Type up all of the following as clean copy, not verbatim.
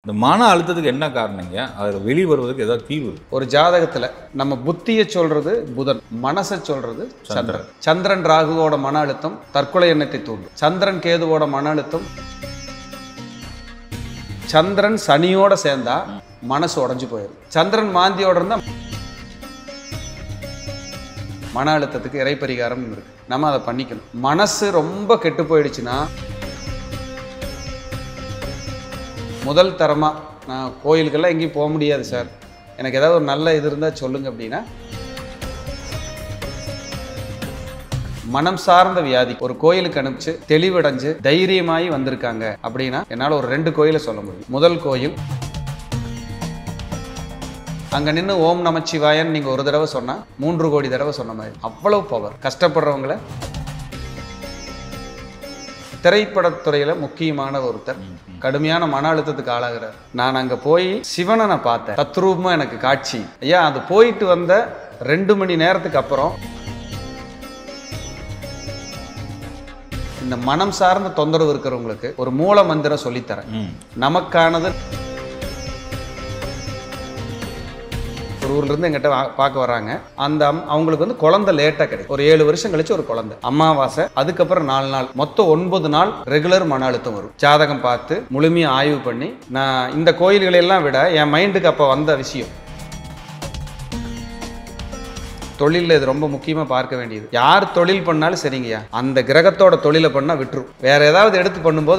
இந்த மன அழுத்தத்துக்கு என்ன காரணங்க? அது வெளிய வருவதற்கு ஏதாவது தீர்வு இருக்கு? ஒரு ஜாதகத்துல நம்ம புத்தியை சொல்றது புதன், மனசை சொல்றது சந்திரன். சந்திரன் ராகுவோட மன அழுத்தம் தற்கொலை எண்ணத்தை தூண்டும். சந்திரன் கேதுவோட மன அழுத்தம், சந்திரன் சனியோட சேர்ந்தா மனசு உடைஞ்சு போயிடும். சந்திரன் மாந்தியோட இருந்தா மன அழுத்தத்துக்கு இறைப்பரிகாரம் இருக்கு. நம்ம அதை பண்ணிக்கணும். மனசு ரொம்ப கெட்டு போயிடுச்சுன்னா, முதல் தரமா நான் கோயிலுக்கெல்லாம் எங்கேயும் போக முடியாது சார், எனக்கு ஏதாவது ஒரு நல்ல இது இருந்தால் சொல்லுங்க அப்படின்னா, மனம் சார்ந்த வியாதி ஒரு கோயிலுக்கு அனுப்பிச்சு தெளிவடைஞ்சு தைரியமாகி வந்திருக்காங்க அப்படின்னா என்னால் ஒரு 2 கோயிலை சொல்ல முடியும். முதல் கோயில், அங்கே நின்று ஓம் நமச்சிவாயன் நீங்கள் ஒரு தடவை சொன்னால் 3 கோடி தடவை சொன்ன மாதிரி அவ்வளவு பவர். கஷ்டப்படுறவங்களை, திரைப்படத்துறையில் முக்கியமான ஒருத்தர் கடுமையான மன அழுத்தத்துக்கு ஆளாகிறார். நான் அங்கே போய் சிவனை நான் பார்த்தேன், தத்ரூபமாக எனக்கு காட்சி. ஐயா, அது போயிட்டு வந்த 2 மணி நேரத்துக்கு அப்புறம் இந்த மனம் சார்ந்த தொந்தரவு இருக்கிறவங்களுக்கு ஒரு மூல மந்திரம் சொல்லித்தரேன். நமக்கானது. ஒரு ஊர்ல இருந்து எங்கிட்ட பார்க்க வர்றாங்க. அந்த அவங்களுக்கு வந்து குழந்தை லேட்டா கிடைக்கும். ஒரு 7 வருஷம் கழிச்சு ஒரு குழந்தை, அமாவாசை, அதுக்கப்புறம் 4 நாள், மொத்தம் 9 நாள் ரெகுலர் மன அழுத்தம் வரும். ஜாதகம் பார்த்து முழுமையா ஆய்வு பண்ணி, நான் இந்த கோயில்களை எல்லாம் விட என் மைண்டுக்கு அப்ப வந்த விஷயம், தொழிலில் இது ரொம்ப முக்கியமா பார்க்க வேண்டியது. யார் தொழில் பண்ணாலும் சரிங்கய்யா, அந்த கிரகத்தோட தொழிலை பண்ணா விட்டுரும். வேற ஏதாவது எடுத்து பண்ணும்போது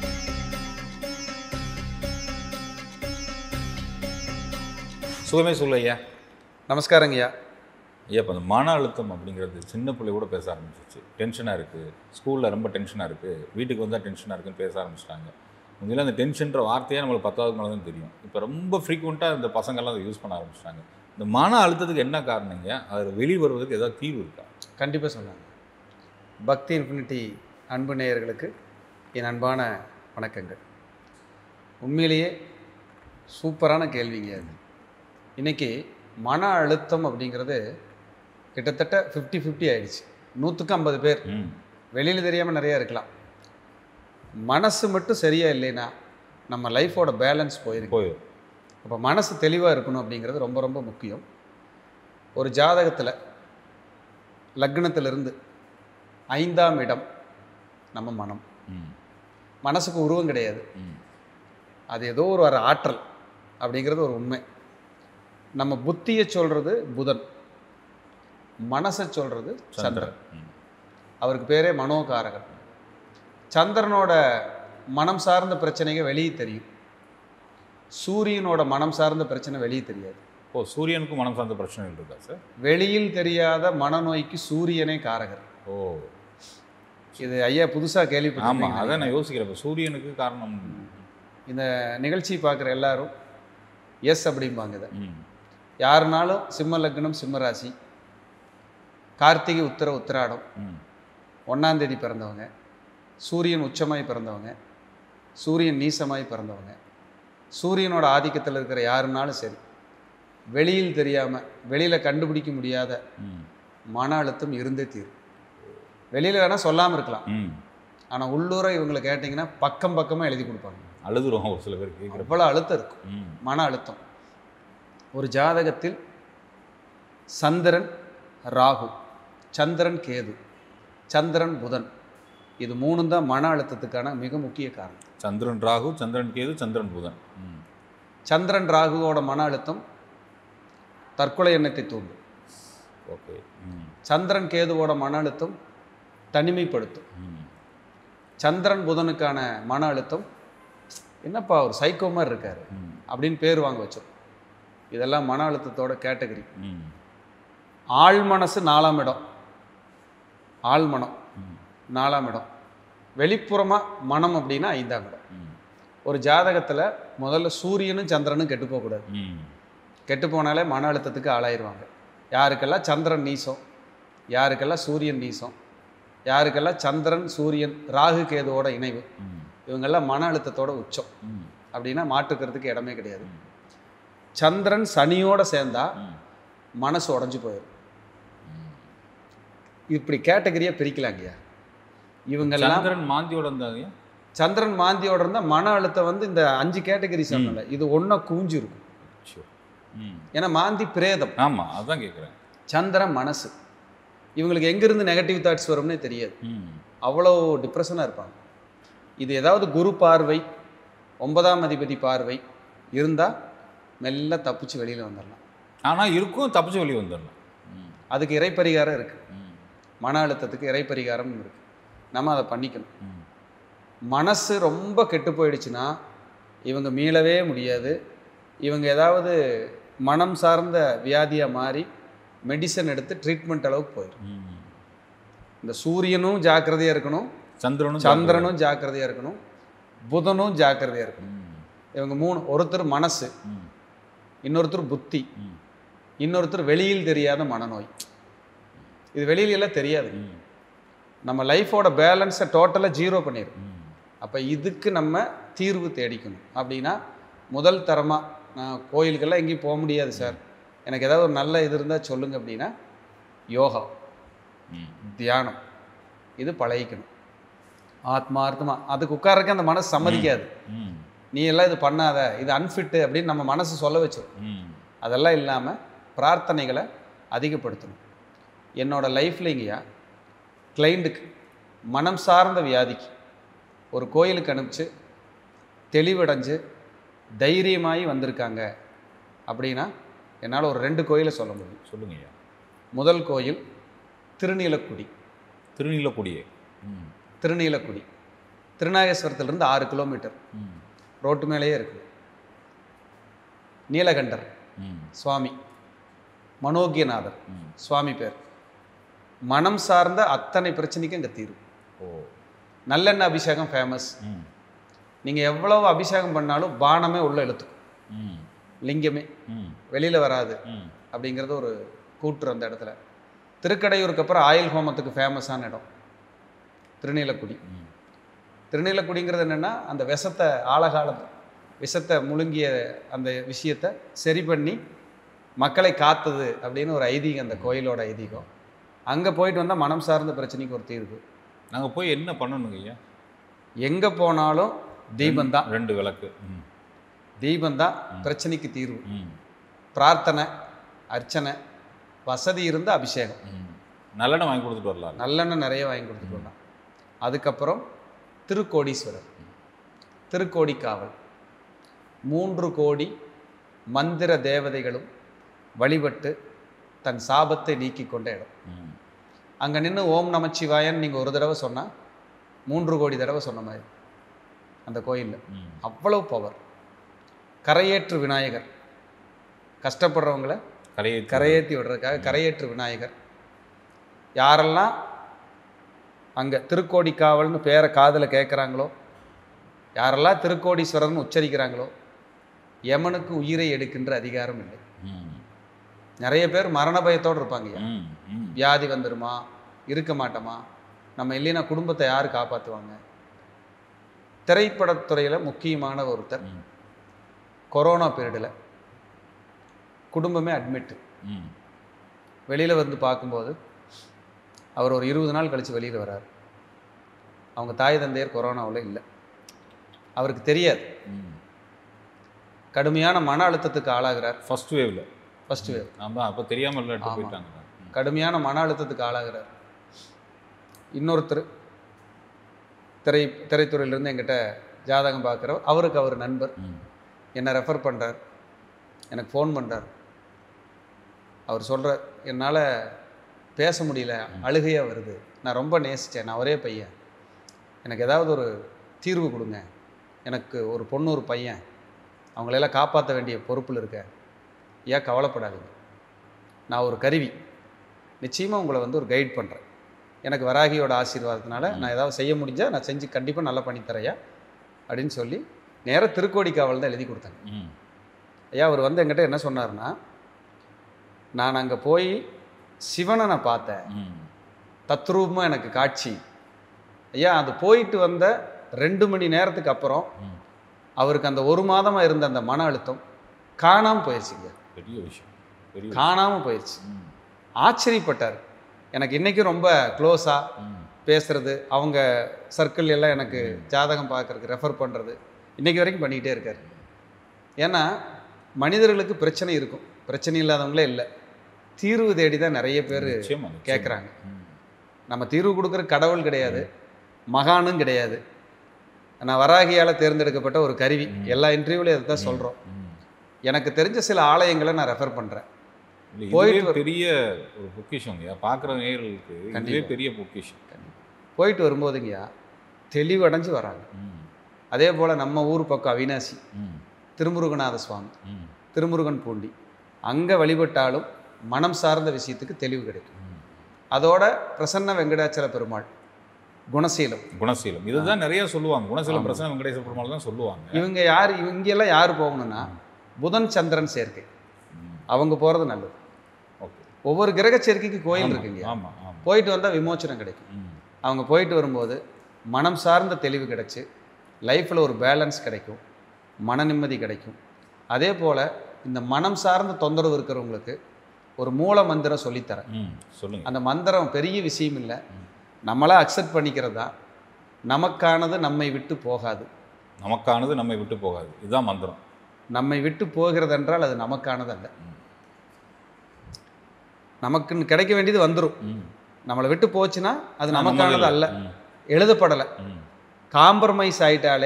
சுகமே சொல்லு ஐயா. நமஸ்காரங்க ஐயா. ஐயா, இப்போ அந்த மன அழுத்தம் அப்படிங்கிறது சின்ன பிள்ளை கூட பேச ஆரம்பிச்சிச்சு. டென்ஷனாக இருக்குது, ஸ்கூலில் ரொம்ப டென்ஷனாக இருக்குது, வீட்டுக்கு வந்தால் டென்ஷனாக இருக்குன்னு பேச ஆரம்பிச்சிட்டாங்க. முன்னாடி அந்த டென்ஷன்ற வார்த்தையே நம்மளுக்கு 10வது மேலே தான் தெரியும். இப்போ ரொம்ப ஃப்ரீக்வெண்ட்டாக இந்த பசங்கள்லாம் அதை யூஸ் பண்ண ஆரம்பிச்சிட்டாங்க. இந்த மன அழுத்தத்துக்கு என்ன காரணங்க? அதில் வெளியே வருவதற்கு ஏதாவது தீர்வு இருக்கா? கண்டிப்பாக சொன்னாங்க. பக்தி இன்ஃபினிட்டி அன்பு நேயர்களுக்கு என் அன்பான வணக்கங்கள். உண்மையிலேயே சூப்பரான கேள்விங்க அது. இன்றைக்கி மன அழுத்தம் அப்படிங்கிறது கிட்டத்தட்ட 50-50 ஆயிடுச்சு. 100க்கு 50 பேர் வெளியில் தெரியாமல் நிறையா இருக்கலாம். மனசு மட்டும் சரியாக இல்லைன்னா நம்ம லைஃபோட பேலன்ஸ் போயிருக்கு. அப்போ மனசு தெளிவாக இருக்கணும் அப்படிங்கிறது ரொம்ப ரொம்ப முக்கியம். ஒரு ஜாதகத்தில் லக்னத்திலிருந்து 5ஆம் இடம் நம்ம மனம். மனசுக்கு உருவம் கிடையாது, அது ஏதோ ஒரு ஆற்றல் அப்படிங்கிறது ஒரு உண்மை. நம்ம புத்தியை சொல்கிறது புதன், மனசை சொல்கிறது சந்திரன். அவருக்கு பேரே மனோகாரகன். சந்திரனோட மனம் சார்ந்த பிரச்சனைகள் வெளியே தெரியும், சூரியனோட மனம் சார்ந்த பிரச்சனை வெளியே தெரியாது. ஓ, சூரியனுக்கும் மனம் சார்ந்த பிரச்சனைகள் இருக்கா சார்? வெளியில் தெரியாத மனநோய்க்கு சூரியனே காரகர். ஓ, இது ஐயா புதுசாக கேள்விப்பட்டேன். ஆமாம், அதை நான் யோசிக்கிறேன். சூரியனுக்கு காரணம். இந்த நிகழ்ச்சி பார்க்குற எல்லாரும் எஸ் அப்படிம்பாங்க. இதை யாருனாலும் சிம்ம லக்னம், சிம்ம ராசி, கார்த்திகை உத்திராடம், 1ஆம் தேதி பிறந்தவங்க, சூரியன் உச்சமாய் பிறந்தவங்க, சூரியன் நீசமாய் பிறந்தவங்க, சூரியனோட ஆதிக்கத்தில் இருக்கிற யாருனாலும் சரி, வெளியில் தெரியாமல், வெளியில் கண்டுபிடிக்க முடியாத மன அழுத்தம் இருந்தே தீரும். வெளியில் வேணால் சொல்லாமல் இருக்கலாம், ஆனால் உள்ளூர இவங்களை கேட்டிங்கன்னா பக்கம் பக்கமாக எழுதி கொடுப்பாங்க. அழுதுருவோம் ஒரு சில பேர் கேட்குற. அவ்வளோ அழுத்தம் இருக்கும், மன அழுத்தம். ஒரு ஜாதகத்தில் சந்திரன் ராகு, சந்திரன் கேது, சந்திரன் புதன், இது 3 தான் மன அழுத்தத்துக்கான மிக முக்கிய காரணம். சந்திரன் ராகு, சந்திரன் கேது, சந்திரன் புதன். சந்திரன் ராகுவோட மன அழுத்தம் தற்கொலை எண்ணத்தை தூண்டும். ஓகே. சந்திரன் கேதுவோட மன அழுத்தம் தனிமைப்படுத்தும். சந்திரன் புதனுக்கான மன அழுத்தம், என்னப்பா ஒரு சைக்கோ மாதிரி இருக்காரு அப்படின்னு பேர் வாங்க வச்சோம். இதெல்லாம் மன அழுத்தத்தோட கேட்டகரி. ஆழ்மனசு 4ஆம் இடம், ஆழ்மனம் 4ஆம் இடம், வெளிப்புறமாக மனம் அப்படின்னா 5ஆம் இடம். ஒரு ஜாதகத்தில் முதல்ல சூரியனும் சந்திரனும் கெட்டு போகக்கூடாது. கெட்டு போனாலே மன அழுத்தத்துக்கு ஆளாயிருவாங்க. யாருக்கெல்லாம் சந்திரன் நீசம், யாருக்கெல்லாம் சூரியன் நீசம், யாருக்கெல்லாம் சந்திரன் சூரியன் ராகு கேதுவோட இணைவு, இவங்கெல்லாம் மன அழுத்தத்தோட உச்சம் அப்படின்னா மாற்றுக்கிறதுக்கு இடமே கிடையாது. சந்திரன் சனியோட சேர்ந்தா மனசு உடஞ்சி போயிடும். இப்படி கேட்டகரியா பிரிக்கலாங்கய்யா. இவங்கெல்லாம் சந்திரன் மாந்தியோட இருந்தாங்க. சந்திரன் மாந்தியோட இருந்தால் மன அழுத்தம் வந்து இந்த 5 கேட்டகரி சொன்னல இது ஒன்றா குவிஞ்சு இருக்கும். ஏன்னா மாந்தி பிரேதம். ஆமாம், அதுதான் கேட்குறேன். சந்திரன் மனசு. இவங்களுக்கு எங்கேருந்து நெகட்டிவ் தாட்ஸ் வரும்னே தெரியாது. அவ்வளோ டிப்ரெஷனாக இருப்பாங்க. இது ஏதாவது குரு பார்வை 9ஆம் அதிபதி பார்வை இருந்தால் மெல்ல தப்பிச்சு வெளியில் வந்துடலாம். ஆனால் இருக்கும், தப்பிச்சு வெளியே வந்துடலாம். அதுக்கு இறைப்பரிகாரம் இருக்குது. மன அழுத்தத்துக்கு இறைப்பரிகாரம் இருக்குது. நம்ம அதை பண்ணிக்கணும். மனசு ரொம்ப கெட்டு போயிடுச்சுன்னா இவங்க மீளவே முடியாது. இவங்க ஏதாவது மனம் சார்ந்த வியாதியாக மாறி மெடிசன் எடுத்து ட்ரீட்மெண்ட் அளவுக்கு போயிடும். இந்த சூரியனும் ஜாக்கிரதையாக இருக்கணும், சந்திரனும் ஜாக்கிரதையாக இருக்கணும், புதனும் ஜாக்கிரதையாக இருக்கணும். இவங்க 3, ஒருத்தர் மனசு, இன்னொருத்தர் புத்தி, இன்னொருத்தர் வெளியில் தெரியாத மனநோய். இது வெளியில எல்லாம் தெரியாது. நம்ம லைஃபோட பேலன்ஸை டோட்டலாக 0 பண்ணிடும். அப்போ இதுக்கு நம்ம தீர்வு தேடிக்கணும். அப்படின்னா முதல் தரமாக, நான் கோயிலுக்கெல்லாம் எங்கேயும் போக முடியாது சார், எனக்கு ஏதாவது ஒரு நல்ல இது இருந்தால் சொல்லுங்கள் அப்படின்னா, யோகா, தியானம், இது பழகிக்கணும் ஆத்மார்த்தமாக. அதுக்கு உட்காரக்க அந்த மனசு சம்மதிக்காது. நீ எல்லாம் இது பண்ணாத, இது அன்ஃபிட்டு அப்படின்னு நம்ம மனசு சொல்ல வச்சிடும். அதெல்லாம் இல்லாமல் பிரார்த்தனைகளை அதிகப்படுத்தணும். என்னோட லைஃப்லைங்கய்யா கிளைண்ட்டுக்கு மனம் சார்ந்த வியாதிக்கு ஒரு கோயிலுக்கு அனுப்பிச்சு தெளிவடைஞ்சு தைரியமாகி வந்திருக்காங்க அப்படின்னா என்னால் ஒரு 2 கோயிலை சொல்ல முடியும். சொல்லுங்கய்யா. முதல் கோயில் திருநீலக்குடி. திருநீலக்குடி திருநாகேஸ்வரத்திலிருந்து 6 கிலோமீட்டர் ரோட்டு மேலேயே இருக்குது. நீலகண்டர் சுவாமி, மனோகியநாதர் சுவாமி பேர். மனம் சார்ந்த அத்தனை பிரச்சனைக்கும் இங்கே தீர்வு. நல்லெண்ணெய் அபிஷேகம் ஃபேமஸ். நீங்கள் எவ்வளவு அபிஷேகம் பண்ணாலும் பானமே உள்ள இழுத்துக்கும், லிங்கமே வெளியில் வராது அப்படிங்கிறது ஒரு கூற்று அந்த இடத்துல. திருக்கடையூருக்கு அப்புறம் ஆயில் ஹோமத்துக்கு ஃபேமஸான இடம் திருநீலக்குடி. திருநீலக்குடிங்கிறது என்னென்னா, அந்த விஷத்தை ஆழகாலத்து விஷத்தை முழுங்கிய அந்த விஷயத்தை சரி பண்ணி மக்களை காத்தது அப்படின்னு ஒரு ஐதீகம், அந்த கோயிலோட ஐதீகம். அங்கே போயிட்டு வந்தால் மனம் சார்ந்த பிரச்சனைக்கு ஒரு தீர்வு. நாங்கள் போய் என்ன பண்ணணுங்க ஐயா? எங்கே போனாலும் தீபந்தான், 2 விளக்கு, தீபந்தான் பிரச்சனைக்கு தீர்வு. பிரார்த்தனை, அர்ச்சனை, வசதி இருந்து அபிஷேகம், நல்லெண்ணெய் வாங்கி கொடுத்துட்டு வரலாம். நல்லெண்ணெய் நிறைய வாங்கி கொடுத்துட்டு வரலாம். அதுக்கப்புறம் திருக்கோடீஸ்வரர், திருக்கோடிக்காவல், 3 கோடி மந்திர தேவதைகளும் வழிபட்டு தன் சாபத்தை நீக்கி கொண்ட இடம். அங்கே நின்று ஓம் நமச்சிவாயன்னு நீங்கள் ஒரு தடவை சொன்னால் 3 கோடி தடவை சொன்ன மாதிரி அந்த கோயிலில். அவ்வளவு பவர். கரையேற்று விநாயகர், கஷ்டப்படுறவங்கள கரையேற்றி விடுறதுக்காக கரையேற்று விநாயகர். யாரெல்லாம் அங்கே திருக்கோடிக்காவல்னு பேரை காதில் கேட்குறாங்களோ, யாரெல்லாம் திருக்கோடீஸ்வரர்னு உச்சரிக்கிறாங்களோ, யமனுக்கு உயிரை எடுக்கின்ற அதிகாரம் இல்லை. நிறைய பேர் மரண பயத்தோடு இருப்பாங்க. வியாதி வந்துடுமா, இருக்க மாட்டோமா, நம்ம இல்லைன்னா குடும்பத்தை யார் காப்பாற்றுவாங்க. திரைப்படத்துறையில் முக்கியமான ஒருத்தர் கொரோனா பீரியடில் குடும்பமே அட்மிட்டு. வெளியில் வந்து பார்க்கும்போது அவர் ஒரு 20 நாள் கழித்து வெளியில் வர்றார். அவங்க தாய் தந்தையர் கொரோனாவில் இல்லை, அவருக்கு தெரியாது. கடுமையான மன அழுத்தத்துக்கு ஆளாகிறார். First wave. ஆமாம், அப்போ தெரியாமல் போயிட்டாங்க. கடுமையான மன அழுத்தத்துக்கு ஆளாகிறார். இன்னொருத்தர் திரைத்துறையிலிருந்து எங்கிட்ட ஜாதகம் பார்க்குறவர், அவருக்கு அவர் நண்பர், என்னை ரெஃபர் பண்ணுறார், எனக்கு ஃபோன் பண்ணுறார். அவர் சொல்கிறார், என்னால் பேச முடியல, அழுகையாக வருது, நான் ரொம்ப நேசித்தேன், நான் ஒரே பையன், எனக்கு ஏதாவது ஒரு தீர்வு கொடுங்க, எனக்கு ஒரு பொண்ணு ஒரு பையன், அவங்களெல்லாம் காப்பாற்ற வேண்டிய பொறுப்பில் இருக்கேன், ஏன் கவலைப்படாதீங்க, நான் ஒரு கருவி, நிச்சயமாக உங்களை வந்து ஒரு கைட் பண்ணுறேன், எனக்கு வராகியோட ஆசீர்வாதத்தினால நான் ஏதாவது செய்ய முடிஞ்சால் நான் செஞ்சு கண்டிப்பாக நல்லா பண்ணித்தரையா அப்படின்னு சொல்லி நேராக திருக்கோடிக்காவல் தான் எழுதி கொடுத்தாங்க. ஐயா அவர் வந்து என்கிட்ட என்ன சொன்னார்னா, நான் அங்கே போய் சிவனை நான் பார்த்தேன், தத்ரூபமாக எனக்கு காட்சி. ஐயா அது போயிட்டு வந்த 2 மணி நேரத்துக்கு அப்புறம் அவருக்கு அந்த 1 மாதமாக இருந்த அந்த மன அழுத்தம் காணாமல் போயிடுச்சுங்க. பெரிய விஷயம், காணாமல் போயிடுச்சு. ஆச்சரியப்பட்டார். எனக்கு இன்றைக்கும் ரொம்ப க்ளோஸாக பேசுறது, அவங்க சர்க்கிள் எல்லாம் எனக்கு ஜாதகம் பார்க்கறதுக்கு ரெஃபர் பண்ணுறது இன்றைக்கி வரைக்கும் பண்ணிக்கிட்டே இருக்கார். ஏன்னா மனிதர்களுக்கு பிரச்சனை இருக்கும், பிரச்சனை இல்லாதவங்களே இல்லை, தீர்வு தேடி தான் நிறைய பேர் கேட்குறாங்க. நம்ம தீர்வு கொடுக்குற கடவுள் கிடையாது, மகானும் கிடையாது. நான் வராகியால் தேர்ந்தெடுக்கப்பட்ட ஒரு கருவி. எல்லா இன்டர்வியூலையும் அதை தான் சொல்கிறோம். எனக்கு தெரிஞ்ச சில ஆலயங்களை நான் ரெஃபர் பண்ணுறேன். போயிட்டு பெரிய ஒரு பொக்கிஷங்க பார்க்குற நேயர்களுக்கு இதுவே பெரிய பொக்கிஷம். போயிட்டு வரும்போதுங்கய்யா தெளிவடைஞ்சு வராங்க. அதே போல் நம்ம ஊர் பக்கம் அவினாசி திருமுருகநாத சுவாமி, திருமுருகன் பூண்டி, அங்கே வழிபட்டாலும் மனம் சார்ந்த விஷயத்துக்கு தெளிவு கிடைக்கும். அதோட பிரசன்ன வெங்கடாச்சல பெருமாள், குணசீலம் இதுதான் நிறைய சொல்லுவாங்க. குணசீலம் பிரசன்ன வெங்கடேஸ்வர பெருமாள் தான் சொல்லுவாங்க. இவங்க யார், இவங்கெல்லாம் யார் போகணும்னா புதன் சந்திரன் சேர்க்கை, அவங்க போகிறது நல்லது. ஒவ்வொரு கிரக சேர்க்கைக்கு கோயில் இருக்குங்க, போயிட்டு வந்தால் விமோச்சனம் கிடைக்கும். அவங்க போயிட்டு வரும்போது மனம் சார்ந்த தெளிவு கிடைச்சி லைஃப்பில் ஒரு பேலன்ஸ் கிடைக்கும், மன நிம்மதி கிடைக்கும். அதே போல் இந்த மனம் சார்ந்த தொந்தரவு இருக்கிறவங்களுக்கு ஒரு மூல மந்திரம் சொல்லித்தரேன். சொல்லுங்கள். அந்த மந்திரம் பெரிய விஷயம் இல்லை, நம்மளாக அக்செப்ட் பண்ணிக்கிறது தான். நமக்கானது நம்மை விட்டு போகாது, நமக்கானது நம்மை விட்டு போகாது, இதுதான் மந்திரம். நம்மை விட்டு போகிறது என்றால் அது நமக்கானது அல்ல. நமக்குன்னு கிடைக்க வேண்டியது வந்துடும், நம்மளை விட்டு போச்சுன்னா அது நமக்கானது அல்ல, எழுதப்படலை. காம்ப்ரமைஸ் ஆகிட்டாலே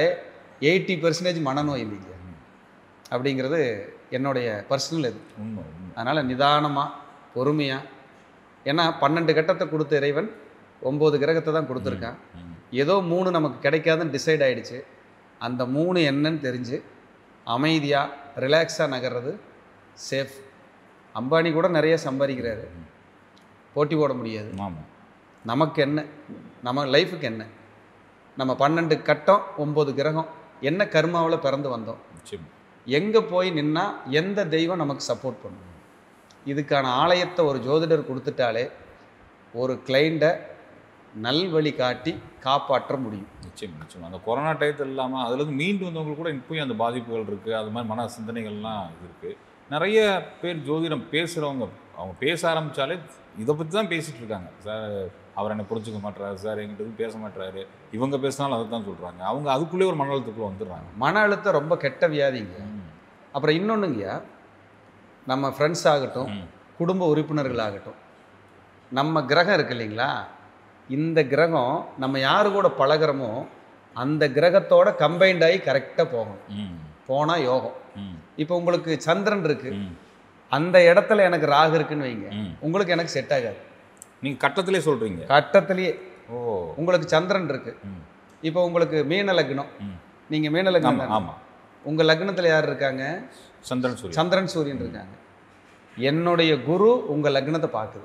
80% மனநோய் இல்லைங்க அப்படிங்கிறது என்னுடைய பர்சனல் இது. அதனால் நிதானமாக பொறுமையாக, ஏன்னா 12 கட்டத்தை கொடுத்த இறைவன் 9 கிரகத்தை தான் கொடுத்துருக்கான். ஏதோ 3 நமக்கு கிடைக்காதுன்னு டிசைட் ஆகிடுச்சு. அந்த 3 என்னன்னு தெரிஞ்சு அமைதியாக ரிலாக்ஸாக நகர்றது சேஃப். அம்பானி கூட நிறைய சம்பாதிக்கிறாரு, போட்டி போட முடியாது. நமக்கு என்ன, நம்ம லைஃபுக்கு என்ன, நம்ம 12 கட்டம் 9 கிரகம் என்ன கர்மாவில் பிறந்து வந்தோம், எங்கே போய் நின்னா எந்த தெய்வம் நமக்கு சப்போர்ட் பண்ணும், இதுக்கான ஆலயத்தை ஒரு ஜோதிடர் கொடுத்துட்டாலே ஒரு கிளைண்ட்டை நல்வழி காட்டி காப்பாற்ற முடியும். நிச்சயம். அந்த கொரோனா டயத்தில் இல்லாமல் அதுலேருந்து மீண்டு வந்தவங்களுக்கு கூட இப்போயும் அந்த பாதிப்புகள் இருக்குது, அது மாதிரி மன சிந்தனைகள்லாம் இது இருக்குது. நிறைய பேர் ஜோதிடம் பேசுகிறவங்க, அவங்க பேச ஆரம்பித்தாலே இதை பற்றி தான் பேசிகிட்டு இருக்காங்க. சார் அவர் என்னை புரிஞ்சுக்க மாட்டுறாரு, சார் எங்கிட்ட பேச மாட்டுறாரு, இவங்க பேசினாலும் அதை தான் சொல்கிறாங்க. அவங்க அதுக்குள்ளேயே ஒரு மன அழுத்தத்துக்குள்ளே வந்துடுறாங்க. மன அழுத்தம் ரொம்ப கெட்ட வியாதிங்க. அப்புறம் இன்னொன்றுங்கய்யா, நம்ம ஃப்ரெண்ட்ஸ் ஆகட்டும், குடும்ப உறுப்பினர்கள் ஆகட்டும், நம்ம கிரகம் இருக்குது இல்லைங்களா, இந்த கிரகம் நம்ம யாரு கூட பழகிறோமோ அந்த கிரகத்தோட கம்பைண்ட் ஆகி கரெக்டாக போகணும். போனால் யோகம். இப்போ உங்களுக்கு சந்திரன் இருக்கு, அந்த இடத்துல எனக்கு ராகு இருக்குன்னு வைங்க, உங்களுக்கு எனக்கு செட் ஆகாது. நீங்கள் கட்டத்திலே சொல்கிறீங்க. கட்டத்திலேயே உங்களுக்கு சந்திரன் இருக்கு. இப்போ உங்களுக்கு மீன லக்னம், நீங்கள் மீன லக்னம். ஆமாம். உங்கள் லக்னத்தில் யார் இருக்காங்க? சந்திரன் சூரியன் இருக்காங்க. என்னுடைய குரு உங்கள் லக்னத்தை பார்க்குது.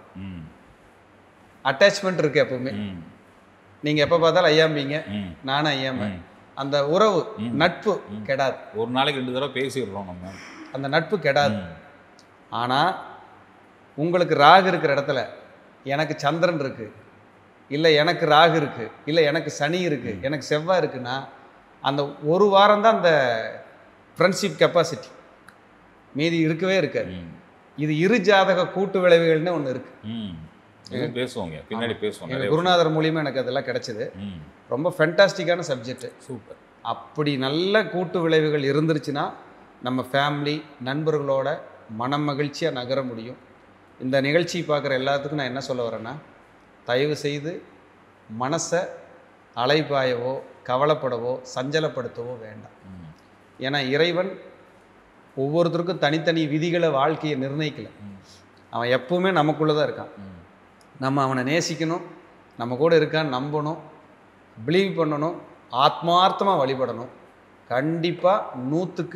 அட்டாச்மெண்ட் இருக்கு எப்பவுமே. நீங்கள் எப்போ பார்த்தாலும் ஐயாம்பிங்க, நானும் ஐயாம்பேன். அந்த உறவு நட்பு கெடாது. ஒரு நாளைக்கு 2 தடவை பேசிடுறோம் நம்ம, அந்த நட்பு கெடாது. ஆனால் உங்களுக்கு ராகு இருக்கிற இடத்துல எனக்கு சந்திரன் இருக்கு, இல்லை எனக்கு ராகு இருக்கு, இல்லை எனக்கு சனி இருக்கு, எனக்கு செவ்வாய் இருக்குன்னா அந்த ஒரு வாரம் தான் அந்த ஃப்ரெண்ட்ஷிப் கெப்பாசிட்டி, மீதி இருக்கவே இருக்காது. இது இரு ஜாதக கூட்டு விளைவுகள்னு ஒன்று இருக்கு. பேசுவாங்க, பின்னாடி பேசுவாங்க. குருநாதர் மூலியமா எனக்கு அதெல்லாம் கிடைச்சது. ரொம்ப ஃபேண்டாஸ்டிக்கான சப்ஜெக்ட். சூப்பர். அப்படி நல்ல கூட்டு விளைவுகள் இருந்துருச்சுன்னா நம்ம ஃபேமிலி நண்பர்களோட மனம் மகிழ்ச்சியாக நகர முடியும். இந்த நிகழ்ச்சி பார்க்குற எல்லாத்துக்கும் நான் என்ன சொல்ல வரேன்னா, தயவு செய்து மனசை அலைபாயவோ கவலைப்படவோ சஞ்சலப்படுத்தவோ வேண்டாம். ஏன்னா இறைவன் ஒவ்வொருத்தருக்கும் தனித்தனி விதிகளை வாழ்க்கையை நிர்ணயிக்கலை. அவன் எப்பவுமே நமக்குள்ளே தான் இருக்கான். நம்ம அவனை நேசிக்கணும், நம்ம கூட இருக்கான்னு நம்பணும், பிலீவ் பண்ணணும், ஆத்மார்த்தமாக வழிபடணும். கண்டிப்பாக 100க்கு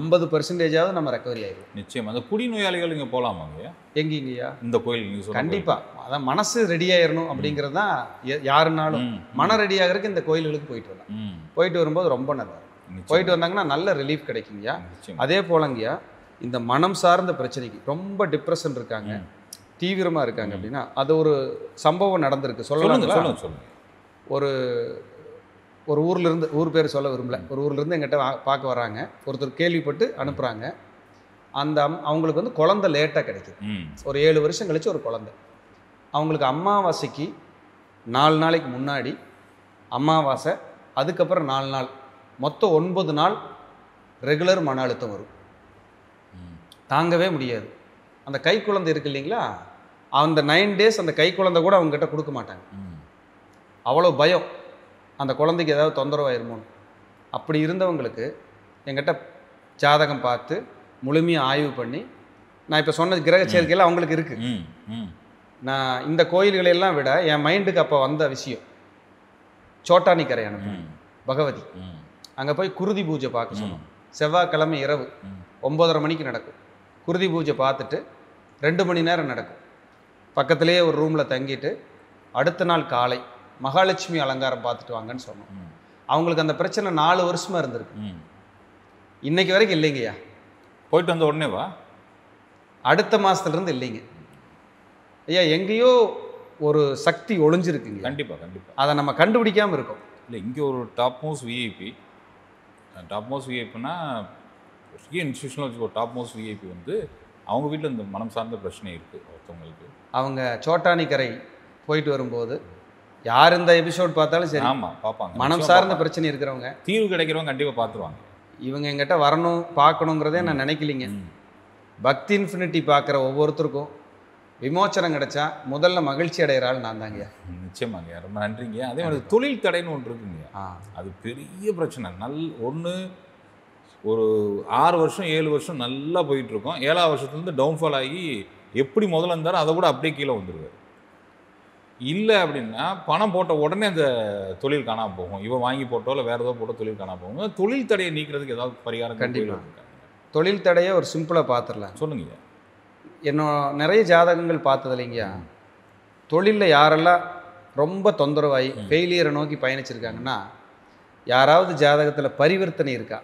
50% நம்ம ரெக்கவரி ஆகிடும். நிச்சயம். அந்த குடிநோயாளிகள் இங்கே போகலாமாங்க? எங்கேங்கய்யா? இந்த கோயில் நீங்கள் கண்டிப்பாக. அதான் மனசு ரெடி ஆயிடணும் அப்படிங்கிறது தான். யாருனாலும் மனம் ரெடி ஆகிறதுக்கு இந்த கோயில்களுக்கு போயிட்டு வரலாம். போயிட்டு வரும்போது ரொம்ப நல்லா இருக்கும். போயிட்டு வந்தாங்கன்னா நல்ல ரிலீஃப் கிடைக்குங்கய்யா. அதே போலங்கய்யா, இந்த மனம் சார்ந்த பிரச்சனைக்கு ரொம்ப டிப்ரெஷன் இருக்காங்க, தீவிரமாக இருக்காங்க அப்படின்னா, அது ஒரு சம்பவம் நடந்திருக்கு. சொல்லுங்க. ஒரு ஊர்லேருந்து, ஊர் பேர் சொல்ல விரும்பல, ஒரு ஊர்லேருந்து எங்கிட்ட பார்க்க வராங்க. ஒருத்தர் கேள்விப்பட்டு அனுப்புகிறாங்க. அவங்களுக்கு வந்து குழந்தை லேட்டாக கிடைக்குது. ஒரு 7 வருஷம் கழிச்சு ஒரு குழந்தை. அவங்களுக்கு அமாவாசைக்கு 4 நாளைக்கு முன்னாடி அமாவாசை, அதுக்கப்புறம் 4 நாள், மொத்தம் 9 நாள் ரெகுலர் மன அழுத்தம் வரும். தாங்கவே முடியாது. அந்த கை குழந்தை இருக்கு இல்லைங்களா, அந்த 9 டேஸ் அந்த கை குழந்தை கூட அவங்ககிட்ட கொடுக்க மாட்டாங்க. அவ்வளோ பயம், அந்த குழந்தைக்கு ஏதாவது தொந்தரவாயிருமோன்னு. அப்படி இருந்தவங்களுக்கு என்கிட்ட ஜாதகம் பார்த்து முழுமையாக ஆய்வு பண்ணி, நான் இப்போ சொன்ன கிரக சேர்க்கையில் அவங்களுக்கு இருக்குது. நான் இந்த கோயில்களையெல்லாம் விட என் மைண்டுக்கு அப்போ வந்த விஷயம், சோட்டானிக்கரை அனுப்பும் பகவதி, அங்கே போய் குருதி பூஜை பார்க்க சொன்னோம். செவ்வாய்க்கிழமை இரவு 9:30 மணிக்கு நடக்கும். குருதி பூஜை பார்த்துட்டு 2 மணி நேரம் நடக்கும். பக்கத்துலேயே ஒரு ரூமில் தங்கிட்டு அடுத்த நாள் காலை மகாலட்சுமி அலங்காரம் பார்த்துட்டு வாங்கன்னு சொன்னோம். அவங்களுக்கு அந்த பிரச்சனை 4 வருஷமாக இருந்திருக்கு. இன்னைக்கு வரைக்கும் இல்லைங்கய்யா. போயிட்டு வந்த உடனே வா, அடுத்த மாதத்துலேருந்து இல்லைங்க ஐயா. எங்கேயோ ஒரு சக்தி ஒளிஞ்சிருக்குங்க. கண்டிப்பாக கண்டிப்பாக அதை நம்ம கண்டுபிடிக்காமல் இருக்கோம். இல்லை, இங்கே ஒரு top most VIP, top most விஐபினா பெரிய இன்ஸ்டியூஷனில் வச்சுக்கோ. டாப் மோஸ்ட் விஐபி வந்து அவங்க வீட்டில் இந்த மனம் சார்ந்த பிரச்சனை இருக்குது ஒருத்தவங்களுக்கு. அவங்க சோட்டானிக்கரை போயிட்டு வரும்போது யார் இந்த எபிசோட் பார்த்தாலும் சரி, ஆமாம் பார்ப்பாங்க. மனம் சார்ந்த பிரச்சனை இருக்கிறவங்க, தீர்வு கிடைக்கிறவங்க கண்டிப்பாக பார்த்துருவாங்க. இவங்க எங்கிட்ட வரணும் பார்க்கணுங்கிறதே நான் நினைக்கலிங்க. பக்தி இன்ஃபினிட்டி பார்க்குற ஒவ்வொருத்தருக்கும் விமோச்சனம் கிடைச்சா முதல்ல மகிழ்ச்சி அடைகிறாள் நான் தாங்கய்யா. நிச்சயமாங்கய்யா, ரொம்ப நன்றிங்க. அதே மாதிரி தொழில் தடைன்னு ஒன்று இருக்குங்க. அது பெரிய பிரச்சனை. ஒன்று ஒரு 6 வருஷம் 7 வருஷம் நல்லா போயிட்டுருக்கோம். 7ஆவது வருஷத்துலேருந்து டவுன்ஃபால் ஆகி எப்படி முதல்ல இருந்தாலும் அதை கூட அப்படியே கீழே வந்துடுவார். இல்லை அப்படின்னா பணம் போட்ட உடனே அந்த தொழில் காணாமல் போகும். இவன் வாங்கி போட்டோ இல்லை வேறு ஏதோ போட்டோ தொழில் காணாமல் போகும். தொழில் தடையை நீக்கிறதுக்கு ஏதாவது பரிகாரம்? கண்டிப்பாக தொழில் தடையை ஒரு சிம்பிளாக பார்த்துடலாம். சொல்லுங்க. நிறைய ஜாதகங்கள் பார்த்தது இல்லைங்கய்யா. தொழிலில் யாரெல்லாம் ரொம்ப தொந்தரவாகி ஃபெயிலியரை நோக்கி பயணிச்சிருக்காங்கன்னா, யாராவது ஜாதகத்தில் பரிவர்த்தனை இருக்கா,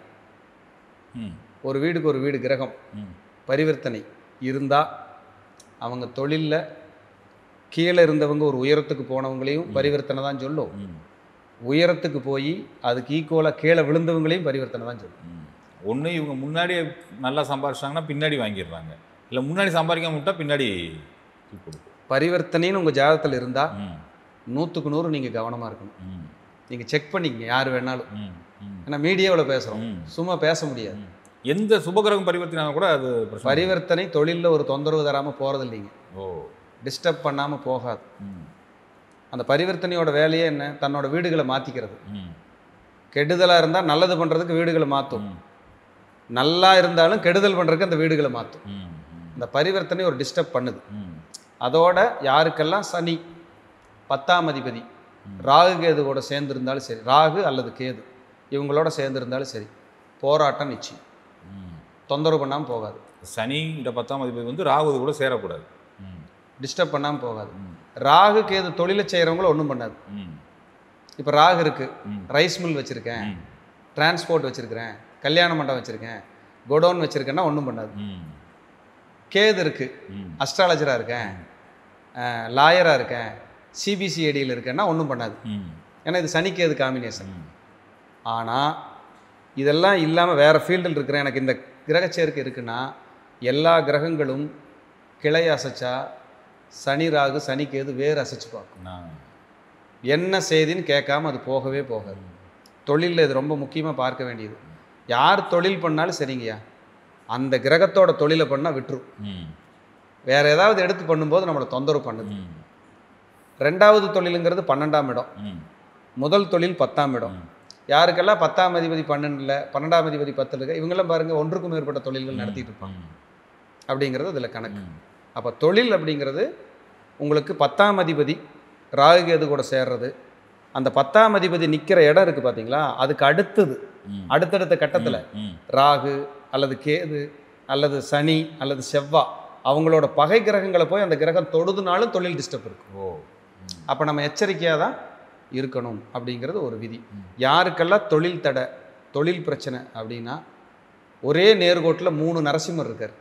ஒரு வீடுக்கு ஒரு வீடு கிரகம் பரிவர்த்தனை இருந்தால் அவங்க தொழிலில் கீழே இருந்தவங்க ஒரு உயரத்துக்கு போனவங்களையும் பரிவர்த்தனை தான் சொல்லும். உயரத்துக்கு போய் அதுக்கு ஈக்குவலாக கீழே விழுந்தவங்களையும் பரிவர்த்தனை தான் சொல்லும். ஒன்று இவங்க முன்னாடி நல்லா சம்பாதிச்சாங்கன்னா பின்னாடி வாங்கிடுறாங்க, இல்லை முன்னாடி சம்பாதிக்காம விட்டால் பின்னாடி பரிவர்த்தனைன்னு உங்கள் ஜாதகத்தில் இருந்தால் 100க்கு 100 நீங்கள் கவனமாக இருக்கணும். நீங்கள் செக் பண்ணிக்கங்க யார் வேணாலும். ஏன்னா மீடியாவில் பேசுகிறோம், சும்மா பேச முடியாது. எந்த சுபகிரகம் பரிவர்த்தனை கூட அது பரிவர்த்தனை தொழிலில் ஒரு தொந்தரவு தராமல் போகிறது இல்லைங்க. டிஸ்டர்ப் பண்ணாமல் போகாது. அந்த பரிவர்த்தனையோட வேலையே என்ன, தன்னோட வீடுகளை மாற்றிக்கிறது. கெடுதலாக இருந்தால் நல்லது பண்ணுறதுக்கு வீடுகளை மாற்றும், நல்லா இருந்தாலும் கெடுதல் பண்ணுறதுக்கு அந்த வீடுகளை மாற்றும். இந்த பரிவர்த்தனை ஒரு டிஸ்டர்ப் பண்ணுது. அதோட யாருக்கெல்லாம் சனி 10ஆம் அதிபதி ராகு கேது கூட சேர்ந்துருந்தாலும் சரி, ராகு அல்லது கேது இவங்களோட சேர்ந்துருந்தாலும் சரி, போராட்டம் நிச்சயம். தொந்தரவு பண்ணாமல் போகாது. சனி 10ஆம் அதிபதி வந்து ராகு கூட சேரக்கூடாது, டிஸ்டர்ப் பண்ணாமல் போகாது. ராகு கேது தொழிலை செய்கிறவங்கள ஒன்றும் பண்ணாது. இப்போ ராகு இருக்குது, ரைஸ் மில் வச்சுருக்கேன், டிரான்ஸ்போர்ட் வச்சுருக்கிறேன், கல்யாண மண்டபம் வச்சுருக்கேன், கோடவுன் வச்சுருக்கேன்னா ஒன்றும் பண்ணாது. கேது இருக்குது, அஸ்ட்ராலஜராக இருக்கேன், லாயராக இருக்கேன், சிபிசிஐடியில் இருக்கேன்னா ஒன்றும் பண்ணாது. ஏன்னா இது சனி கேது காம்பினேஷன். ஆனால் இதெல்லாம் இல்லாமல் வேறு ஃபீல்டில் இருக்கிறேன், எனக்கு இந்த கிரக சேர்க்கை இருக்குன்னா எல்லா கிரகங்களும் கிளை அசைச்சா சனி ராகு சனி கேது வேறு அசைச்சு பார்க்கும். என்ன செய்தின்னு கேட்காம அது போகவே போகாது. தொழிலில் இது ரொம்ப முக்கியமாக பார்க்க வேண்டியது. யார் தொழில் பண்ணாலும் சரிங்கய்யா, அந்த கிரகத்தோட தொழிலை பண்ணால் விட்டுரும். வேறு ஏதாவது எடுத்து பண்ணும்போது நம்மளை தொந்தரவு பண்ணுது. 2வது தொழிலுங்கிறது 12ஆம் இடம், முதல் தொழில் 10ஆம் இடம். யாருக்கெல்லாம் 10ஆம் அதிபதி 12ல் 12ஆம் அதிபதி 10ல் இருக்க இவங்கெல்லாம் பாருங்கள் 1க்கும் மேற்பட்ட தொழில்கள் நடத்திட்டு இருப்பாங்க. அப்படிங்கிறது அதில் கணக்கு. அப்போ தொழில் அப்படிங்கிறது உங்களுக்கு 10ஆம் அதிபதி ராகு கேது கூட சேர்றது, அந்த 10ஆம் அதிபதி நிற்கிற இடம் இருக்குது பார்த்தீங்களா, அதுக்கு அடுத்தது அடுத்தடுத்த கட்டத்தில் ராகு அல்லது கேது அல்லது சனி அல்லது செவ்வாய் அவங்களோட பகை கிரகங்களை போய் அந்த கிரகம் தொடுதுனாலும் தொழில் டிஸ்டர்ப் இருக்கும். அப்போ நம்ம எச்சரிக்கையாக தான் இருக்கணும் அப்படிங்கிறது ஒரு விதி. யாருக்கெல்லாம் தொழில் தடை தொழில் பிரச்சனை அப்படின்னா, ஒரே நேர்கோட்டில் 3 நரசிம்மர் இருக்கார்.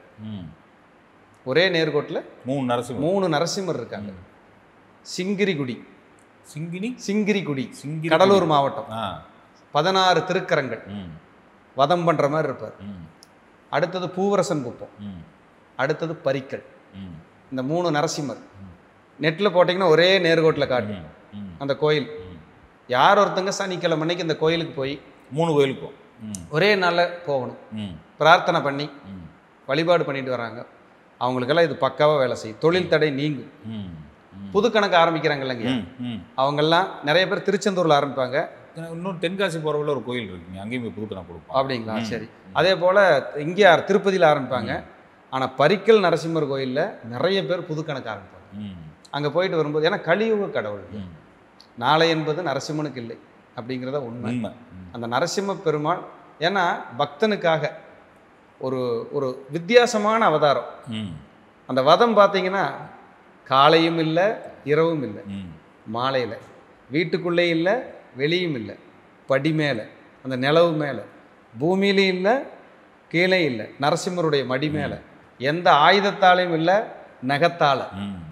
ஒரே நேர்கோட்டில் 3 நரசிம்மர் இருக்காங்க. சிங்கிரிகுடி, சிங்கிரிகுடி கடலூர் மாவட்டம், 16 திருக்கரங்கள் வதம் பண்ணுற மாதிரி இருப்பார். அடுத்தது பூவரசன் குப்பம், அடுத்தது பரிக்கல். இந்த 3 நரசிம்மர் நெட்டில் போட்டிங்கன்னா ஒரே நேர்கோட்டில் காட்டும். அந்த கோயில். யார் ஒருத்தங்க சனிக்கிழமை அன்னைக்கு இந்த கோயிலுக்கு போய் 3 கோயிலுக்கும் ஒரே நாளில் போகணும், பிரார்த்தனை பண்ணி வழிபாடு பண்ணிட்டு வராங்க, அவங்களுக்கெல்லாம் இது பக்காவாக வேலை செய்யும். தொழில் தடை நீங்கும். புது கணக்கு ஆரம்பிக்கிறாங்க இல்லைங்க, அவங்கெல்லாம் நிறைய பேர் திருச்செந்தூரில் ஆரம்பிப்பாங்க. இன்னும் தென்காசி போகிறவங்கள ஒரு கோயில் இருக்குங்க, அங்கேயும் போய் புது கணக்கு கொடுப்போம். அப்படிங்களா? சரி. அதே போல் இங்கே திருப்பதியில் ஆரம்பிப்பாங்க. ஆனால் பரிக்கல் நரசிம்மர் கோயிலில் நிறைய பேர் புது கணக்கு ஆரம்பிப்பாங்க. அங்கே போயிட்டு வரும்போது, ஏன்னா கலியுக கடவுள், நாளை என்பது நரசிம்மனுக்கு இல்லை அப்படிங்கிறத உண்மை. அந்த நரசிம்ம பெருமாள் ஏன்னா பக்தனுக்காக ஒரு ஒரு வித்தியாசமான அவதாரம். அந்த வதம் பார்த்தீங்கன்னா காலையும் இல்லை இரவும் இல்லை, மாலையில் வீட்டுக்குள்ளே இல்லை வெளியும் இல்லை, படி மேலே அந்த நிலவு மேலே, பூமியிலையும் இல்லை கீழே இல்லை, நரசிம்மருடைய மடி மேலே, எந்த ஆயுதத்தாலையும் இல்லை, நகத்தால்,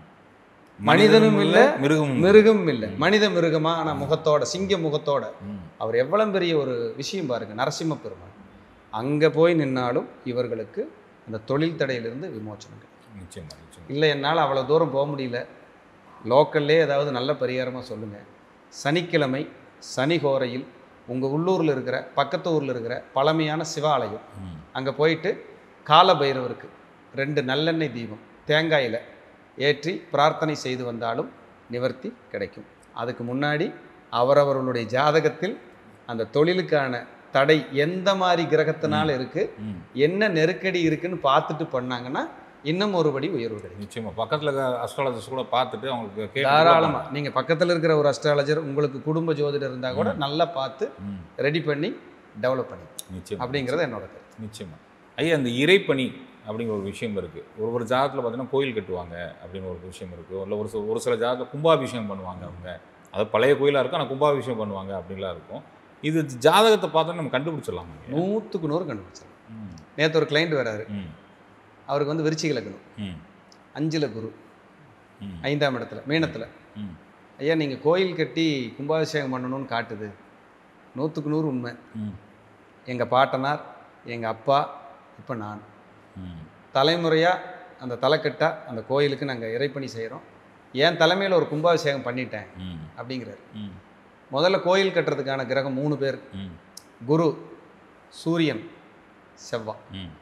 மனிதனும் இல்லை மிருகமும் இல்லை, மனித மிருகமான முகத்தோட, சிங்க முகத்தோட. அவர் எவ்வளவு பெரிய ஒரு விஷயம் பாருங்க, நரசிம்ம பெருமாள். அங்கே போய் நின்னாலும் இவர்களுக்கு அந்த தொழில் தடையிலிருந்து விமோச்சனம் இல்லை. என்னால் அவ்வளோ தூரம் போக முடியல, லோக்கல்லே ஏதாவது நல்ல பரிகாரமாக சொல்லுங்கள். சனிக்கிழமை சனிகோரையில் உங்கள் உள்ளூரில் இருக்கிற பக்கத்து ஊரில் இருக்கிற பழமையான சிவாலயம், அங்கே போயிட்டு கால பைரவருக்கு 2 நல்லெண்ணெய் தீபம் தேங்காயில் ஏற்றி பிரார்த்தனை செய்து வந்தாலும் நிவர்த்தி கிடைக்கும். அதுக்கு முன்னாடி அவரவர்களுடைய ஜாதகத்தில் அந்த தொழிலுக்கான தடை எந்த மாதிரி கிரகத்தினால இருக்குது, என்ன நெருக்கடி இருக்குன்னு பார்த்துட்டு பண்ணாங்கன்னா இன்னும் ஒருபடி உயர்வு கிடைக்கும். நிச்சயமாக பக்கத்தில் அஸ்ட்ராலஜர்ஸ் கூட பார்த்துட்டு அவங்களுக்கு தாராளமாக நீங்கள் பக்கத்தில் இருக்கிற ஒரு அஸ்ட்ராலஜர் உங்களுக்கு குடும்ப ஜோதிடர் இருந்தால் கூட நல்லா பார்த்து ரெடி பண்ணி டெவலப் பண்ணி நிச்சயம் அப்படிங்கிறது என்னோட கருத்து. நிச்சயமாக ஐயா, அந்த இறைப்பணி அப்படிங்கிற ஒரு விஷயம் இருக்குது. ஒரு ஜாதகத்தில் பார்த்தீங்கன்னா கோயில் கட்டுவாங்க அப்படின்னு ஒரு விஷயம் இருக்குது. இல்லை ஒரு சில ஜாதகத்தில் கும்பாபிஷேகம் பண்ணுவாங்க அவங்க, அது பழைய கோயிலாக இருக்கும் ஆனால் கும்பாபிஷேகம் பண்ணுவாங்க அப்படின்லாம் இருக்கும். இது ஜாதகத்தை பார்த்தோன்னா நம்ம கண்டுபிடிச்சிடலாம். 100க்கு 100 கண்டுபிடிச்சிடலாம். நேற்று ஒரு கிளைண்ட் வராரு, அவருக்கு வந்து விருச்சிக லக்னம், 5ல் குரு, 5ஆம் இடத்துல மீனத்தில். ஐயா நீங்கள் கோயில் கட்டி கும்பாபிஷேகம் பண்ணணும்னு காட்டுது, 100க்கு 100 உண்மை. எங்கள் பாட்டனார், எங்கள் அப்பா, இப்போ நான் தலைமுறையாக அந்த தலைக்கட்டாக அந்த கோயிலுக்கு நாங்கள் இறைப்பணி செய்கிறோம். என் தலைமையில் ஒரு கும்பாபிஷேகம் பண்ணிட்டேன் அப்படிங்கிறார். முதல்ல கோயில் கட்டுறதுக்கான கிரகம் 3 பேர், குரு, சூரியன், செவ்வாய்.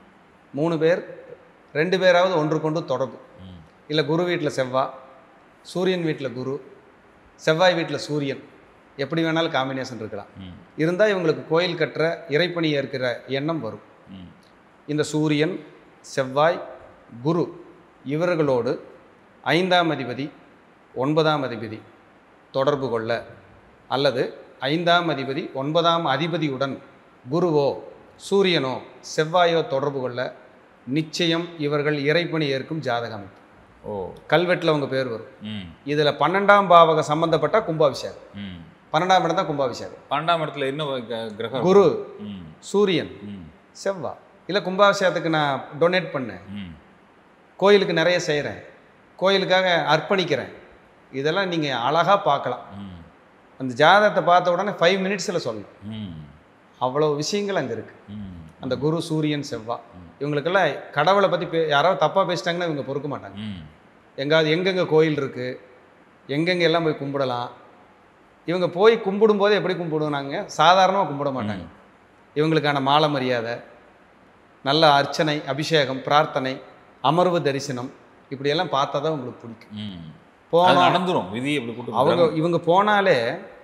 3 பேர், 2 பேராவது ஒன்று கொண்டு தொடர்பு. இல்லை குரு வீட்டில் செவ்வாய், சூரியன் வீட்டில் குரு, செவ்வாய் வீட்டில் சூரியன், எப்படி வேணாலும் காம்பினேஷன் இருக்கலாம். இருந்தால் இவங்களுக்கு கோயில் கட்டுற இறைப்பணி ஏற்கிற எண்ணம் வரும். இந்த சூரியன், செவ்வாய், குரு இவர்களோடு 5ஆம் அதிபதி 9ஆம் அதிபதி தொடர்பு கொள்ள, அல்லது 5ஆம் அதிபதி 9ஆம் அதிபதியுடன் குருவோ சூரியனோ செவ்வாயோ தொடர்பு கொள்ள நிச்சயம் இவர்கள் இறைப்பணி ஏற்கும் ஜாதக அமைப்பு. கல்வெட்டில் அவங்க பேர் வரும். இதில் 12ஆம் பாவக சம்பந்தப்பட்ட கும்பாபிஷேகம். 12ஆம் இடம் தான் கும்பாபிஷேகம். 12ஆம் இடத்துல என்ன கிரகம்? குரு, சூரியன், செவ்வாய். இல்லை கும்பாபிஷேகத்துக்கு நான் டொனேட் பண்ணேன், கோயிலுக்கு நிறைய செய்கிறேன், கோயிலுக்காக அர்ப்பணிக்கிறேன், இதெல்லாம் நீங்கள் அழகாக பார்க்கலாம். அந்த ஜாதகத்தை பார்த்த உடனே 5 மினிட்ஸில் சொல்லணும். அவ்வளோ விஷயங்கள் அங்கே இருக்குது. அந்த குரு, சூரியன், செவ்வாய் இவங்களுக்கெல்லாம் கடவுளை பற்றி யாராவது தப்பாக பேசிட்டாங்கன்னா இவங்க பொறுக்க மாட்டாங்க. எங்கெங்கே கோயில் இருக்குது, எங்கெங்கே எல்லாம் போய் கும்பிடலாம். இவங்க போய் கும்பிடும்போது எப்படி கும்பிடுவாங்க, சாதாரணமாக கும்பிட மாட்டாங்க. இவங்களுக்கான மாலை மரியாதை, நல்ல அர்ச்சனை, அபிஷேகம், பிரார்த்தனை, அமர்வு தரிசனம், இப்படியெல்லாம் பார்த்தா தான் உங்களுக்கு பிடிக்கும். நடந்துரும் விதி. இவங்க போனாலே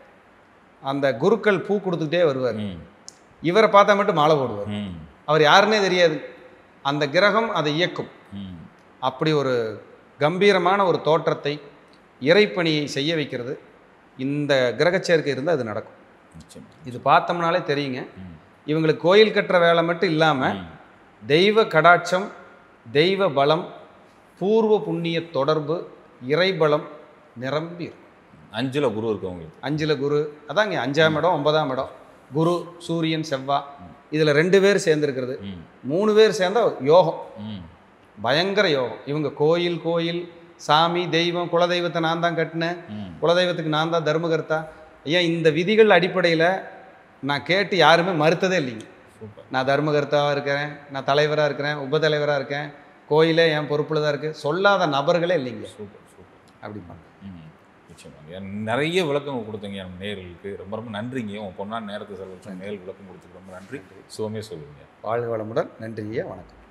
அந்த குருக்கள் பூ கொடுத்துக்கிட்டே வருவார். இவரை பார்த்தா மட்டும் மாலை போடுவார். அவர் யாருன்னே தெரியாது. அந்த கிரகம் அதை இயக்கும். அப்படி ஒரு கம்பீரமான ஒரு தோற்றத்தை, இறைப்பணியை செய்ய வைக்கிறது இந்த கிரகச்சேர்க்கை இருந்தால் அது நடக்கும். இது பார்த்தோம்னாலே தெரியுங்க. இவங்களுக்கு கோயில் கட்டுற வேலை மட்டும் இல்லாமல் தெய்வ கடாட்சம், தெய்வ பலம், பூர்வ புண்ணிய தொடர்பு, இறைபலம் நிரம்பி இருக்கும். 5ல் குரு இருக்கவங்களுக்கு. 5ல் குரு, அதாங்க 5ஆம் இடம் 9ஆம் இடம், குரு, சூரியன், செவ்வாய். இதில் 2 பேர் சேர்ந்துருக்கிறது. 3 பேர் சேர்ந்தா யோகம், பயங்கர யோகம். இவங்க கோயில் சாமி, தெய்வம், குலதெய்வத்தை நான் தான் கட்டினேன், குலதெய்வத்துக்கு நான் தான் தர்மகர்த்தா. ஐயா இந்த விதிகள் அடிப்படையில் நான் கேட்டு யாருமே மறுத்ததே இல்லைங்க. நான் தர்மகர்த்தாவாக இருக்கிறேன், நான் தலைவராக இருக்கிறேன், உபதலைவராக இருக்கேன், கோயிலே என் பொறுப்பில் தான் இருக்குது சொல்லாத நபர்களே இல்லைங்க. Super super. அப்படிமா நிச்சயமாக நிறைய விளக்கம் கொடுத்தீங்க நம்ம நேயர்களுக்கு. ரொம்ப ரொம்ப நன்றிங்க. உங்கள் பொண்ணான நேரத்தை செலவழிச்சு மேல் விளக்கம் கொடுத்துக்கு ரொம்ப நன்றி. சுகமே சொல்லுவீங்க. வாழ்க வளமுடன். நன்றிங்க. வணக்கம்.